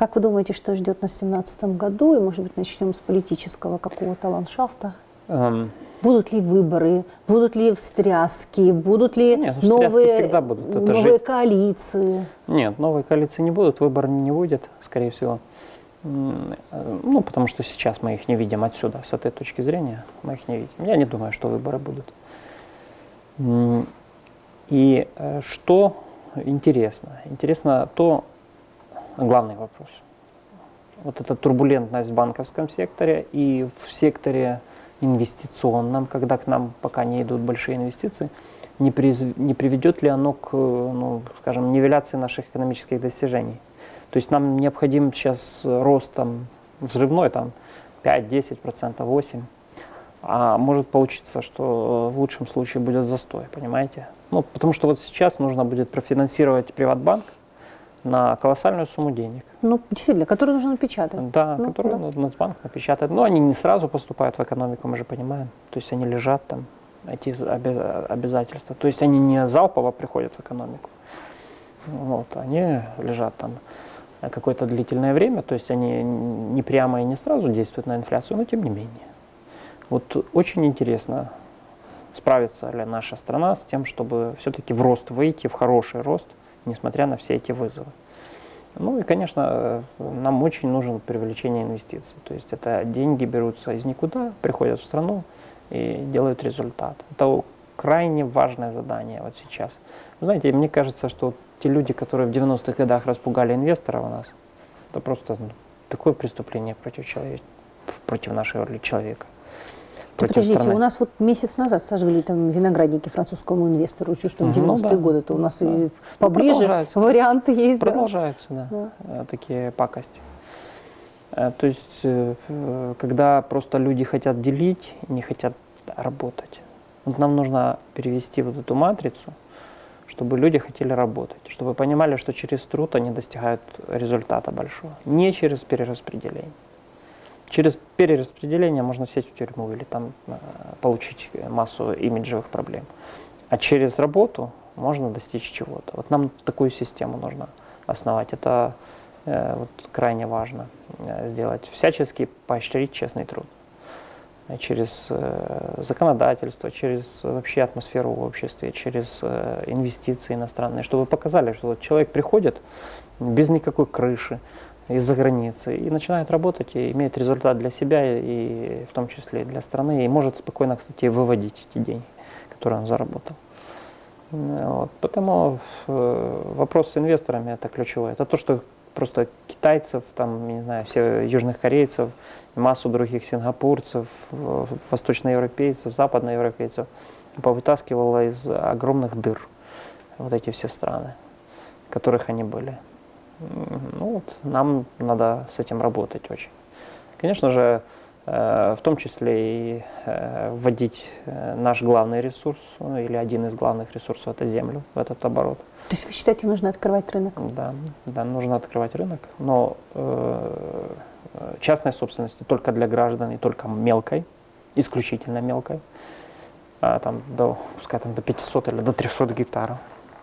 Как вы думаете, что ждет нас в 2017 году? И, может быть, начнем с политического какого-то ландшафта? Будут ли выборы, будут ли встряски, будут ли новые коалиции? Нет, новые коалиции не будут, выборов не будет, скорее всего. Ну, потому что сейчас мы их не видим отсюда, с этой точки зрения мы их не видим. Я не думаю, что выборы будут. И что интересно? Интересно то, главный вопрос. Вот эта турбулентность в банковском секторе и в секторе инвестиционном, когда к нам пока не идут большие инвестиции, не приведет ли оно к, ну, скажем, нивеляции наших экономических достижений? То есть нам необходим сейчас рост там, взрывной, там, 5-10%, 8%. А может получиться, что в лучшем случае будет застой, понимаете? Ну, потому что вот сейчас нужно будет профинансировать Приватбанк на колоссальную сумму денег. Ну, действительно, которую нужно напечатать. Да, которую Нацбанк напечатает. Но они не сразу поступают в экономику, мы же понимаем. То есть они лежат там, эти обязательства. То есть они не залпово приходят в экономику. Вот, они лежат там какое-то длительное время, то есть они не прямо и не сразу действуют на инфляцию, но тем не менее. Вот очень интересно, справится ли наша страна с тем, чтобы все-таки в рост выйти, в хороший рост, несмотря на все эти вызовы. Ну и, конечно, нам очень нужно привлечение инвестиций. То есть это деньги берутся из никуда, приходят в страну и делают результат. Это крайне важное задание вот сейчас. Вы знаете, мне кажется, что те люди, которые в 90-х годах распугали инвесторов у нас, это просто такое преступление против нашего человека. Подождите, страны. У нас вот месяц назад сожгли там виноградники французскому инвестору, что в 90-е годы-то у нас и поближе варианты есть. Продолжаются, да, такие пакости. То есть, когда просто люди хотят делить, не хотят работать. Вот нам нужно перевести вот эту матрицу, чтобы люди хотели работать, чтобы понимали, что через труд они достигают результата большого, не через перераспределение. Через перераспределение можно сесть в тюрьму или там получить массу имиджевых проблем. А через работу можно достичь чего-то. Вот нам такую систему нужно основать. Это вот крайне важно сделать. Всячески поощрить честный труд. Через законодательство, через вообще атмосферу в обществе, через инвестиции иностранные, чтобы показали, что вот человек приходит без никакой крыши из-за границы и начинает работать и имеет результат для себя и в том числе и для страны, и может спокойно, кстати, выводить эти деньги, которые он заработал. Вот. Поэтому вопрос с инвесторами это ключевой. Это то, что просто китайцев, там, не знаю, все южных корейцев, массу других сингапурцев, восточноевропейцев, западноевропейцев повытаскивало из огромных дыр вот эти все страны, в которых они были. Ну вот, нам надо с этим работать очень. Конечно же, в том числе и вводить наш главный ресурс, или один из главных ресурсов, это землю, в этот оборот. То есть вы считаете, нужно открывать рынок? Да, нужно открывать рынок, но частной собственности только для граждан и только мелкой, исключительно мелкой, там пускай там до 500 или до 300 гектаров.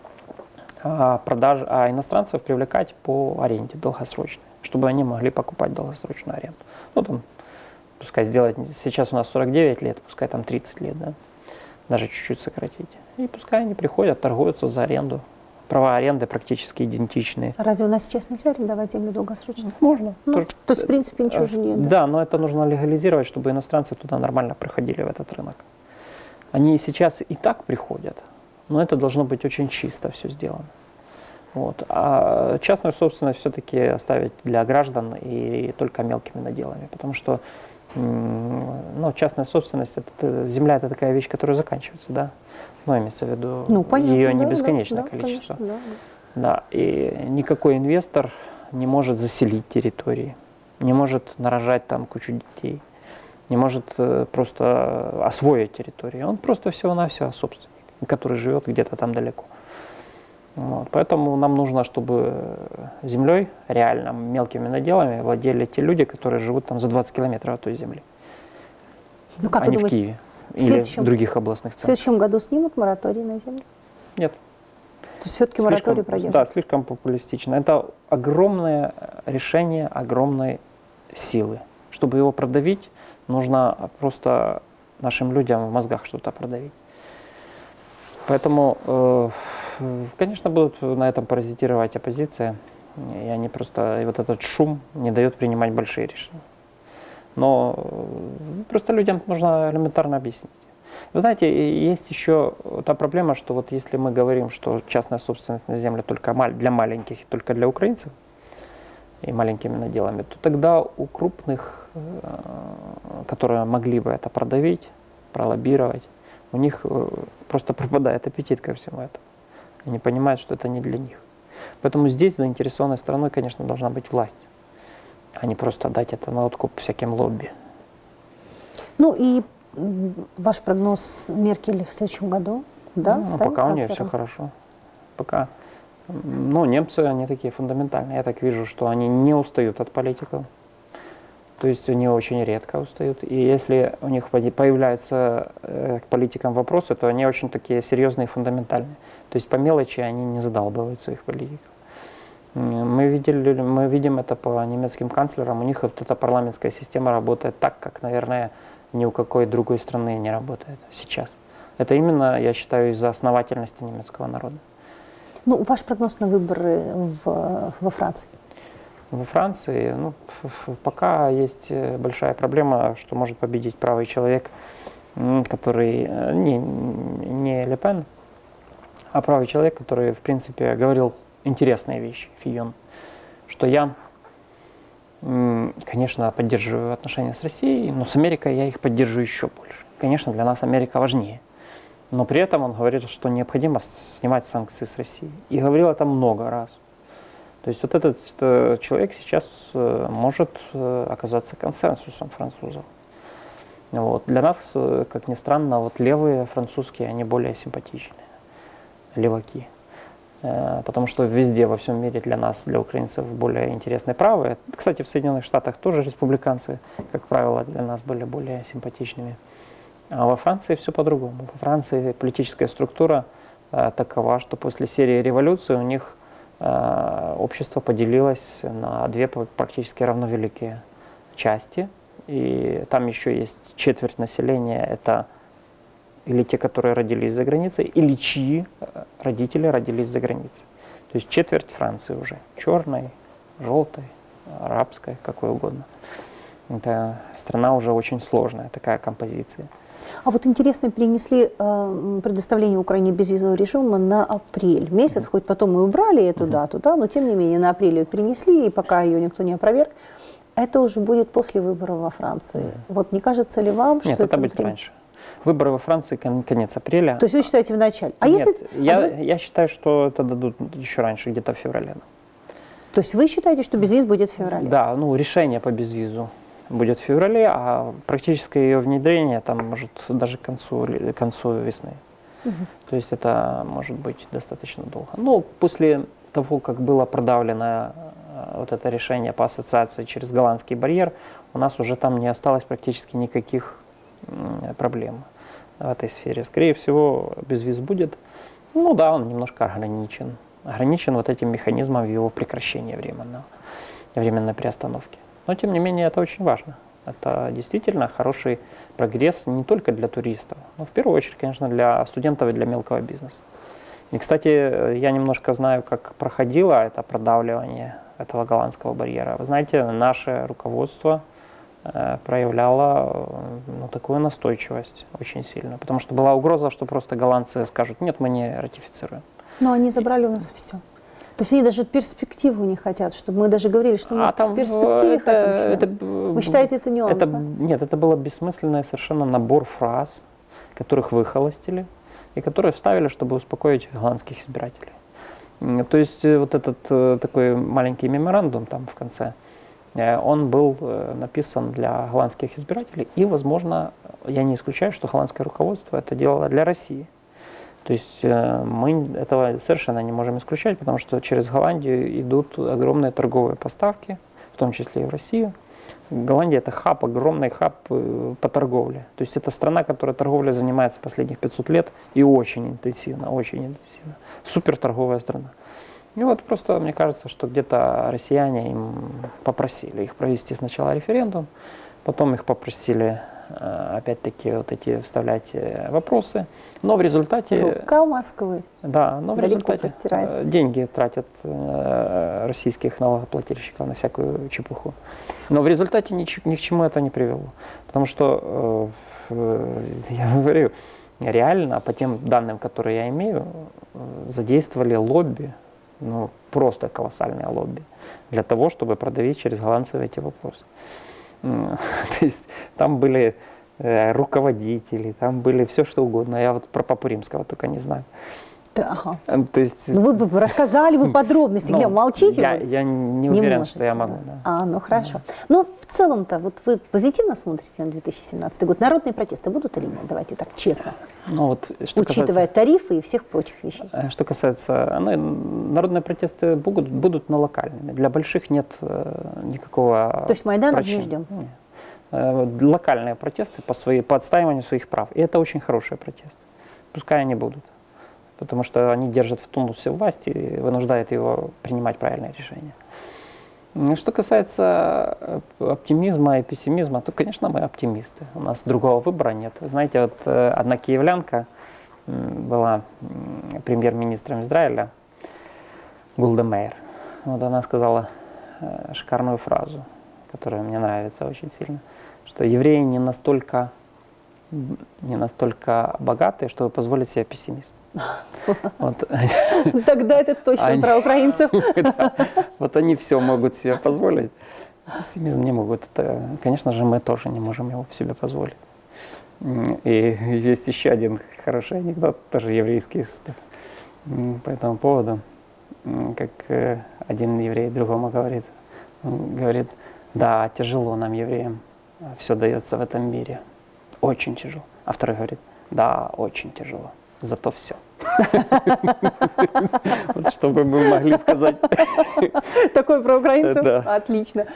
А иностранцев привлекать по аренде долгосрочной, чтобы они могли покупать долгосрочную аренду. Ну, там, пускай сделать, сейчас у нас 49 лет, пускай там 30 лет, да, даже чуть-чуть сократить. И пускай они приходят, торгуются за аренду. Права аренды практически идентичные. А разве у нас сейчас нельзя арендовать землю долгосрочно? Можно. То есть, в принципе, ничего же нет. Да, но это нужно легализировать, чтобы иностранцы туда нормально приходили, в этот рынок. Они сейчас и так приходят, но это должно быть очень чисто все сделано. Вот. А частную собственность все-таки оставить для граждан и только мелкими наделами, потому что частная собственность, земля это такая вещь, которая заканчивается, да. Ну, имеется в виду, ее не бесконечное количество. Конечно, да, и никакой инвестор не может заселить территории, не может нарожать там кучу детей, не может просто освоить территорию. Он просто всего-навсего собственник, который живет где-то там далеко. Вот. Поэтому нам нужно, чтобы землей, реально мелкими наделами владели те люди, которые живут там за 20 километров от той земли. Ну, как а не в Киеве или в других областных центрах. В следующем году снимут мораторий на землю? Нет. То есть все-таки мораторий пройдет? Да, слишком популистично. Это огромное решение огромной силы. Чтобы его продавить, нужно просто нашим людям в мозгах что-то продавить. Поэтому, конечно, будут на этом паразитировать оппозиция, и они просто, и вот этот шум не дает принимать большие решения. Но просто людям нужно элементарно объяснить. Вы знаете, есть еще та проблема, что вот если мы говорим, что частная собственность на землю только для маленьких и только для украинцев, и маленькими наделами, то тогда у крупных, которые могли бы это продавить, пролоббировать, у них просто пропадает аппетит ко всему этому. Они понимают, что это не для них. Поэтому здесь заинтересованной стороной, конечно, должна быть власть, а не просто дать это на откуп всяким лобби. Ну и ваш прогноз Меркель в следующем году? Да, ну, пока у нее все хорошо. Пока. Ну, немцы, они такие фундаментальные. Я так вижу, что они не устают от политиков. То есть они очень редко устают. И если у них появляются к политикам вопросы, то они очень такие серьезные и фундаментальные. То есть по мелочи они не задалбывают своих политиков. Мы видим это по немецким канцлерам. У них вот эта парламентская система работает так, как, наверное, ни у какой другой страны не работает сейчас. Это именно, я считаю, из-за основательности немецкого народа. Ну, ваш прогноз на выборы во Франции? Во Франции, ну, пока есть большая проблема, что может победить правый человек, который не Ле Пен, а правый человек, который, в принципе, говорил интересные вещи, Фийон, что я, конечно, поддерживаю отношения с Россией, но с Америкой я их поддерживаю еще больше. Конечно, для нас Америка важнее. Но при этом он говорит, что необходимо снимать санкции с России. И говорил это много раз. То есть вот этот человек сейчас может оказаться консенсусом французов. Вот. Для нас, как ни странно, вот левые французские, они более симпатичные, леваки. Потому что везде, во всем мире для нас, для украинцев, более интересны правые. Кстати, в Соединенных Штатах тоже республиканцы, как правило, для нас были более симпатичными. А во Франции все по-другому. Во Франции политическая структура такова, что после серии революций у них общество поделилось на две практически равновеликие части. И там еще есть четверть населения, это или те, которые родились за границей, или чьи родители родились за границей. То есть четверть Франции уже. Черной, желтой, арабской, какой угодно. Это страна уже очень сложная, такая композиция. А вот интересно, перенесли предоставление Украине безвизового режима на апрель месяц, хоть потом и убрали эту дату, да, но тем не менее на апрель ее перенесли, и пока ее никто не опроверг, это уже будет после выборов во Франции. Вот не кажется ли вам, что Нет, это будет раньше. Выборы во Франции конец апреля. То есть вы считаете в начале? А Нет, если... я считаю, что это дадут еще раньше, где-то в феврале. То есть вы считаете, что безвиз будет в феврале? Да, ну решение по безвизу будет в феврале, а практическое ее внедрение там может даже к концу весны. То есть это может быть достаточно долго. Ну, после того, как было продавлено вот это решение по ассоциации через голландский барьер, у нас уже там не осталось практически никаких проблем в этой сфере. Скорее всего, безвиз будет. Ну да, он немножко ограничен. Ограничен вот этим механизмом его прекращения временной приостановки. Но, тем не менее, это очень важно. Это действительно хороший прогресс не только для туристов, но в первую очередь, конечно, для студентов и для мелкого бизнеса. И, кстати, я немножко знаю, как проходило это продавливание этого голландского барьера. Вы знаете, наше руководство проявляло такую настойчивость очень сильно, потому что была угроза, что просто голландцы скажут: нет, мы не ратифицируем. Но они забрали у нас все. То есть они даже перспективу не хотят, чтобы мы даже говорили, что мы в перспективе хотим. Вы считаете, это нюанс? Нет, это был бессмысленный совершенно набор фраз, которых выхолостили и которые вставили, чтобы успокоить голландских избирателей. То есть вот этот такой маленький меморандум там в конце, он был написан для голландских избирателей, и, возможно, я не исключаю, что голландское руководство это делало для России. То есть мы этого совершенно не можем исключать, потому что через Голландию идут огромные торговые поставки, в том числе и в Россию. Голландия – это хаб, огромный хаб по торговле. То есть это страна, которая торговлей занимается последних 500 лет и очень интенсивно, очень интенсивно. Супер торговая страна. И вот просто мне кажется, что где-то россияне им попросили их провести сначала референдум, потом их попросили опять-таки вот эти вставлять вопросы, но в результате... Рука Москвы. Да, но в результате простирается. деньги тратят российских налогоплательщиков на всякую чепуху. Но в результате ни к чему это не привело. Потому что, я говорю, реально, по тем данным, которые я имею, задействовали лобби, ну, просто колоссальное лобби, для того, чтобы продавить через голландцев эти вопросы. То есть там были руководители, там были все что угодно. Я вот про Папу Римского только не знаю. Да, ага. То есть, ну вы бы рассказали бы подробности, где молчите? Я не уверен, что я могу. Да. Ну хорошо. Да. Ну в целом-то вот вы позитивно смотрите на 2017 год? Народные протесты будут или нет? Давайте так честно. Ну, вот, учитывая тарифы и всех прочих вещей. Что касается, народные протесты будут, но локальными. Для больших нет никакого. То есть Майдана не ждем? Нет. Локальные протесты по отстаиванию своих прав. И это очень хорошие протесты. Пускай они будут. Потому что они держат в тонусе власти и вынуждают его принимать правильные решения. Что касается оптимизма и пессимизма, то, конечно, мы оптимисты. У нас другого выбора нет. Знаете, вот одна киевлянка была премьер-министром Израиля, Голда Меир. Вот она сказала шикарную фразу, которая мне нравится очень сильно, что евреи не настолько богатые, чтобы позволить себе пессимизм. Вот. Тогда это точно про украинцев. Да, вот они все могут себе позволить. Пессимизм не могут. Это, конечно же, мы тоже не можем его себе позволить. И есть еще один хороший анекдот, тоже еврейский, по этому поводу. Как один еврей другому говорит, да, тяжело нам, евреям, все дается в этом мире. Очень тяжело. А второй говорит, да, очень тяжело. Зато все. Вот чтобы мы могли сказать. Такое про украинцев? Отлично.